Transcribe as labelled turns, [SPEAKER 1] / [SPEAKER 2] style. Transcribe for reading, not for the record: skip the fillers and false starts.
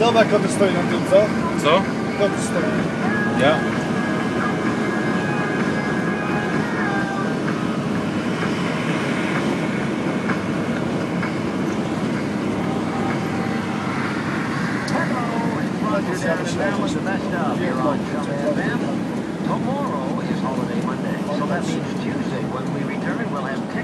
[SPEAKER 1] Dobra, koty stoi na tym, co?
[SPEAKER 2] Co?
[SPEAKER 1] Koty stoi.
[SPEAKER 2] Ja?
[SPEAKER 3] Tomorrow is holiday Monday, so that means Tuesday when we return we'll have